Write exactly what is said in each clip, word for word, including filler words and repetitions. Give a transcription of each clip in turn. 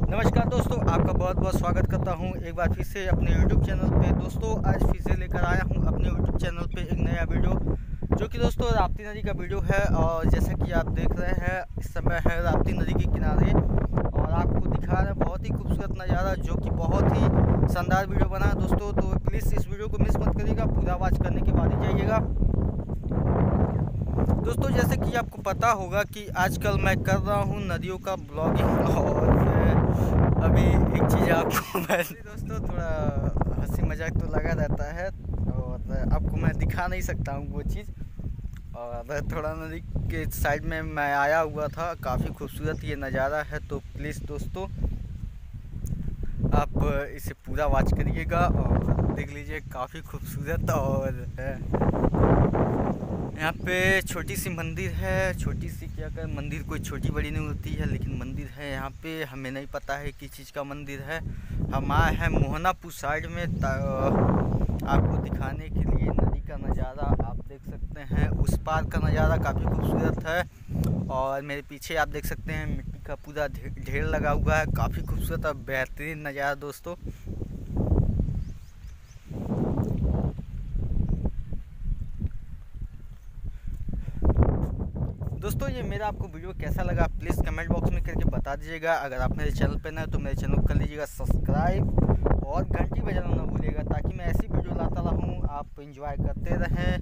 नमस्कार दोस्तों, आपका बहुत बहुत स्वागत करता हूं एक बार फिर से अपने यूट्यूब चैनल पे। दोस्तों आज फिर से लेकर आया हूं अपने यूट्यूब चैनल पे एक नया वीडियो, जो कि दोस्तों राप्ती नदी का वीडियो है। और जैसा कि आप देख रहे हैं, इस समय है राप्ती नदी के किनारे और आपको दिखा रहे हैं बहुत ही खूबसूरत नज़ारा, जो कि बहुत ही शानदार वीडियो बना है दोस्तों। तो प्लीज़ इस वीडियो को मिस मत करिएगा, पूरा वॉच करने के बाद ही जाइएगा। दोस्तों जैसे कि आपको पता होगा कि आजकल मैं कर रहा हूँ नदियों का ब्लॉगिंग, और अभी एक चीज़ आपको मैं दोस्तों थोड़ा हंसी मजाक तो लगा रहता है और आपको मैं दिखा नहीं सकता हूँ वो चीज़। और थोड़ा नदी के साइड में मैं आया हुआ था, काफ़ी खूबसूरत ये नज़ारा है। तो प्लीज़ दोस्तों आप इसे पूरा वॉच करिएगा और देख लीजिए, काफ़ी खूबसूरत। और यहाँ पे छोटी सी मंदिर है, छोटी सी क्या कर मंदिर कोई छोटी बड़ी नहीं होती है, लेकिन मंदिर है यहाँ पे। हमें नहीं पता है किस चीज़ का मंदिर है। हम आए हैं मोहनापुर साइड में आपको दिखाने के लिए नदी का नज़ारा। आप देख सकते हैं उस पार का नज़ारा काफ़ी खूबसूरत है। और मेरे पीछे आप देख सकते हैं मिट्टी का पूरा ढेर लगा हुआ है, काफ़ी खूबसूरत और बेहतरीन नज़ारा दोस्तों। दोस्तों ये मेरा आपको वीडियो कैसा लगा प्लीज़ कमेंट बॉक्स में करके बता दीजिएगा। अगर आप मेरे चैनल पर नए हैं तो मेरे चैनल को कर लीजिएगा सब्सक्राइब और घंटी बजाना ना भूलिएगा, ताकि मैं ऐसी वीडियो लाता रहूँ, आप एंजॉय करते रहें।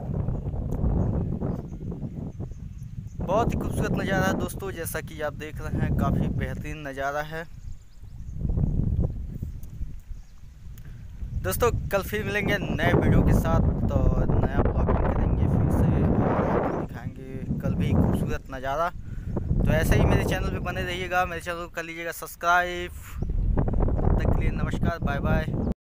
बहुत ही खूबसूरत नज़ारा है दोस्तों, जैसा कि आप देख रहे हैं, काफ़ी बेहतरीन नज़ारा है दोस्तों। कल फिर मिलेंगे नए वीडियो के साथ, तो नया ब्लॉगिंग करेंगे फिर से और दिखाएंगे कल भी खूबसूरत नज़ारा। तो ऐसे ही मेरे चैनल पे बने रहिएगा, मेरे चैनल को कर लीजिएगा सब्सक्राइब। तब तक के लिए नमस्कार, बाय बाय।